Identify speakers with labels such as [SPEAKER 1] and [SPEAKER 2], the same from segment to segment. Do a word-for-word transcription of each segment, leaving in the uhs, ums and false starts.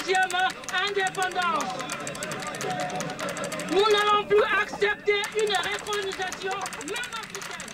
[SPEAKER 1] deuxième indépendance. Nous n'allons plus accepter une recolonisation, même africaine.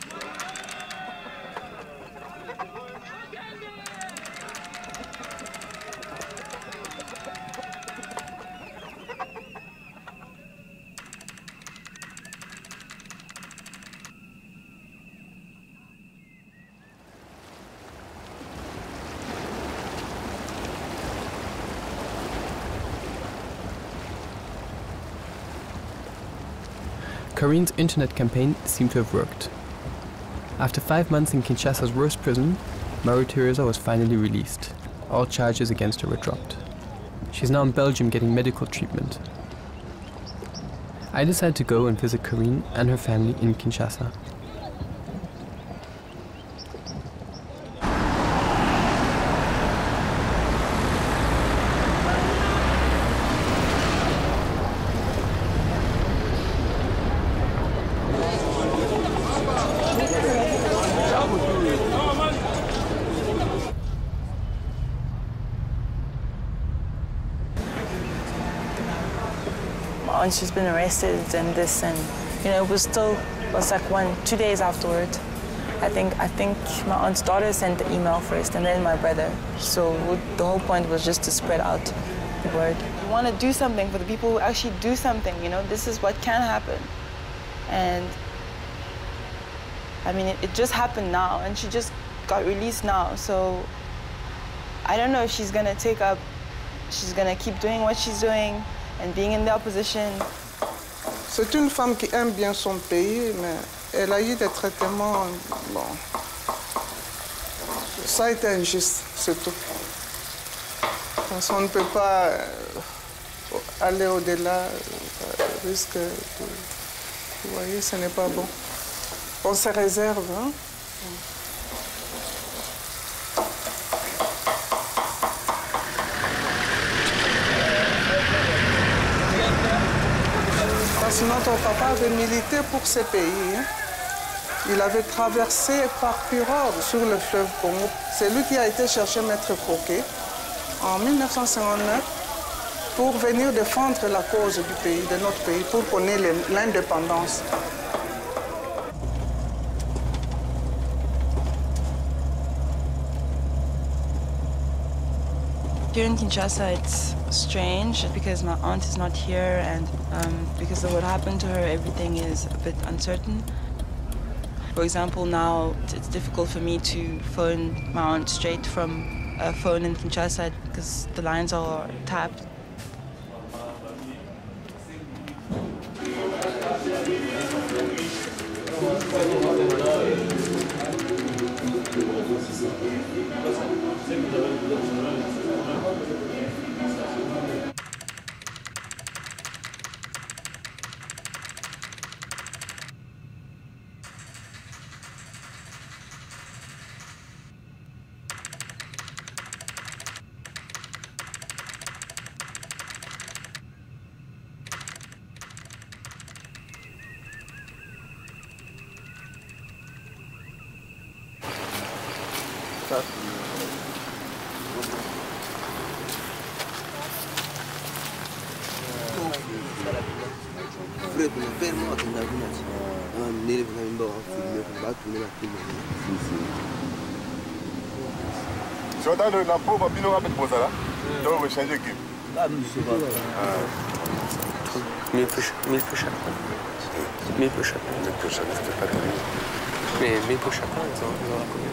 [SPEAKER 2] Corinne's internet campaign seemed to have worked. After five months in Kinshasa's worst prison, Marie-Thérèse was finally released. All charges against her were dropped. She's now in Belgium getting medical treatment. I decided to go and visit Corinne and her family in Kinshasa.
[SPEAKER 3] And she's been arrested and this, and you know, it was still it was like one two days afterward. I think I think my aunt's daughter sent the email first, and then my brother. So the whole point was just to spread out the word. We want to do something for the people who actually do something. You know, this is what can happen, and I mean, it, it just happened now, and she just got released now. So I don't know if she's gonna take up. She's gonna keep doing what she's doing. And being in the opposition.
[SPEAKER 4] C'est une femme qui aime bien son pays, mais elle a eu des traitements, bon, ça a été injuste, c'est tout. Parce qu'on ne peut pas aller au-delà, risque, vous voyez, ce n'est pas bon. On se réserve, hein. Notre papa avait milité pour ce pays. Hein. Il avait traversé par pirogue sur le fleuve Congo. C'est lui qui a été chercher Maître Fouquet en mille neuf cent cinquante-neuf pour venir défendre la cause du pays, de notre pays, pour qu'on ait l'indépendance.
[SPEAKER 3] Here in Kinshasa, it's strange because my aunt is not here, and um, because of what happened to her, everything is a bit uncertain. For example, now it's difficult for me to phone my aunt straight from a phone in Kinshasa because the lines are tapped.
[SPEAKER 5] Si on a la pauvre, on va mettre pour ça là. Donc on va changer l'équipe.
[SPEAKER 2] Mille push, mille push up. Mille push up.
[SPEAKER 5] Mille push up, c'était pas terrible.
[SPEAKER 2] Mais mille push up, ils ont la combien?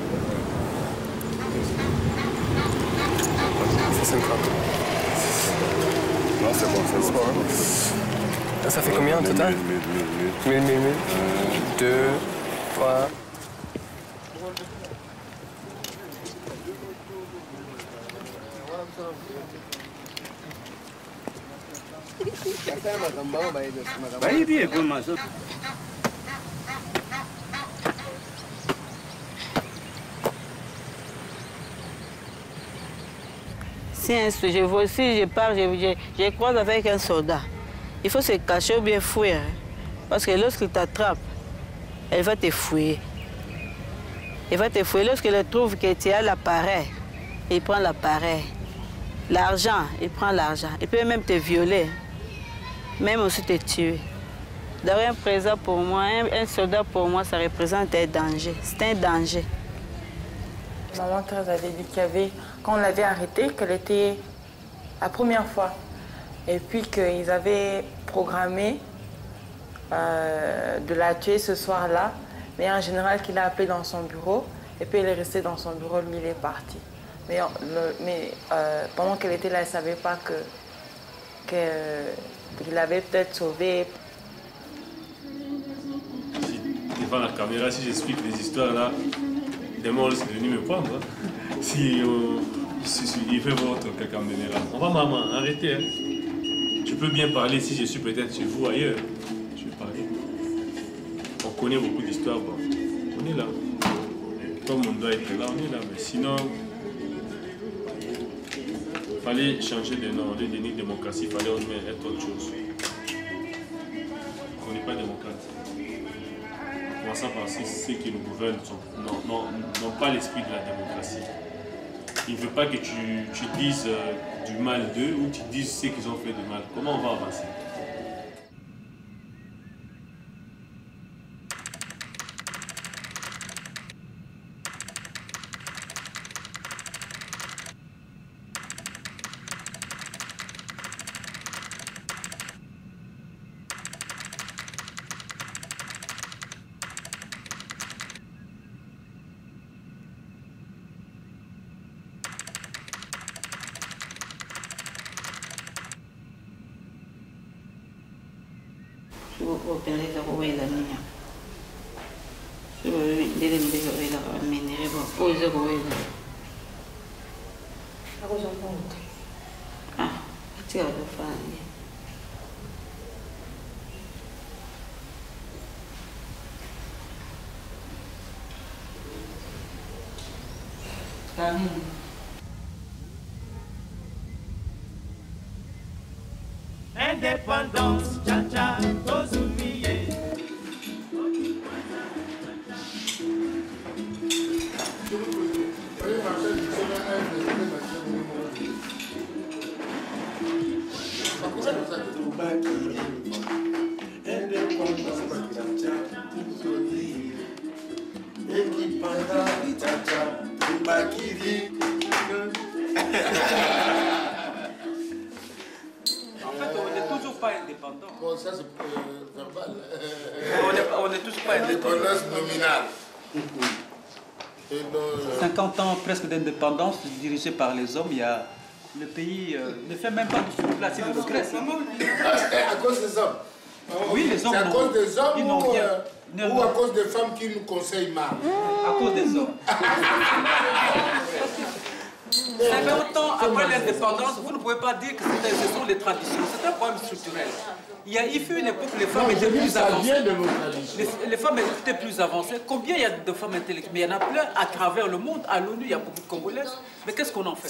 [SPEAKER 2] C'est cinquante.
[SPEAKER 5] Non, c'est bon, c'est bon.
[SPEAKER 2] Ça fait combien en total? Mille, mille, mille. Deux, trois.
[SPEAKER 6] Si je vois, si je pars, je, je, je croise avec un soldat. Il faut se cacher ou bien fuir. Parce que lorsqu'il t'attrape, elle va te fouiller. Elle va te fouiller. Lorsqu'elle trouve que tu as l'appareil, il prend l'appareil. L'argent, il prend l'argent. Il peut même te violer, même aussi te tuer. D'avoir un président pour moi, un, un soldat pour moi, ça représente un danger. C'est un danger.
[SPEAKER 3] Maman Thérèse avait dit qu'il y avait, quand on l'avait arrêtée, qu'elle était la première fois. Et puis qu'ils avaient programmé euh, de la tuer ce soir-là. Mais il y a un général qui l'a appelé dans son bureau. Et puis elle est restée dans son bureau, lui il est parti. Mais, le, mais euh, pendant qu'elle était là, elle ne savait pas que, que, qu'il avait peut-être sauvé.
[SPEAKER 7] Si, devant la caméra, si j'explique les histoires là, demain c'est venu me prendre. Hein. Si, euh, si, si il fait votre quelqu'un me là. On va maman, arrêtez. Hein. Je peux bien parler si je suis peut-être chez vous ailleurs. Je vais parler. On connaît beaucoup d'histoires. Bon. On est là. Comme on doit être là, on est là. Mais sinon, il fallait changer de nom. Au lieu de dire démocratie, il fallait être autre chose. On n'est pas démocrate. En commençant par ceux qui nous gouvernent n'ont pas l'esprit de la démocratie. Ils ne veulent pas que tu, tu dises euh, du mal d'eux ou tu dises ce qu'ils ont fait de mal. Comment on va avancer?
[SPEAKER 6] Opeleza kuwela mina. So ndele ndele kuwela mina rebo. Oze kuwela. Akuzompunta. Ah, athi akufani. Kami.
[SPEAKER 8] Indépendance, tcha-tcha, aux oubliés.
[SPEAKER 9] Bon, ça c'est euh, verbal.
[SPEAKER 10] On n'est tous pas
[SPEAKER 9] indépendance nominale.
[SPEAKER 10] cinquante ans presque d'indépendance dirigée par les hommes, il y a, le pays euh, ne fait même pas de place de Grèce.
[SPEAKER 9] À cause des hommes.
[SPEAKER 10] Oui, les hommes.
[SPEAKER 9] C'est à cause des hommes
[SPEAKER 10] ils
[SPEAKER 9] ou,
[SPEAKER 10] rien,
[SPEAKER 9] euh, ou à cause des femmes qui nous conseillent mal?
[SPEAKER 10] À cause des hommes. cinquante ans après l'indépendance, vous ne pouvez pas dire que ce sont les traditions. C'est un problème structurel. Il, y a, il fut une époque où les femmes non, étaient plus avancées. Les, les femmes étaient plus avancées. Combien il y a de femmes intellectuelles? Mais il y en a plein à travers le monde. À l'ONU, il y a beaucoup de Congolaises. Mais qu'est-ce qu'on en fait?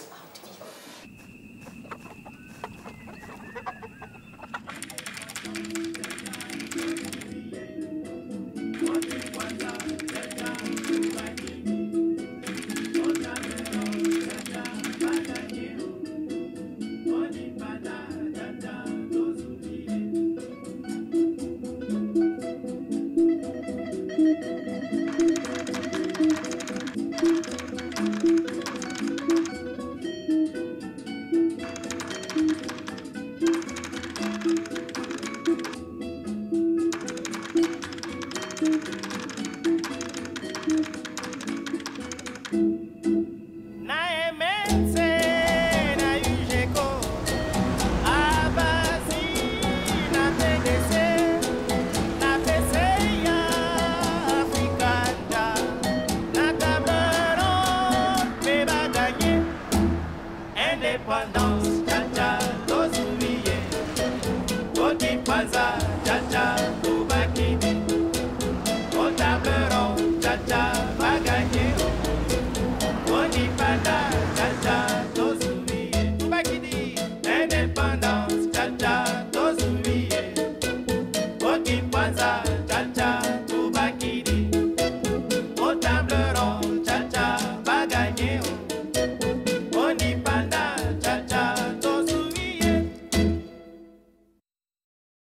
[SPEAKER 8] Indépendance, tcha-tcha, tous oubliés. Kwanza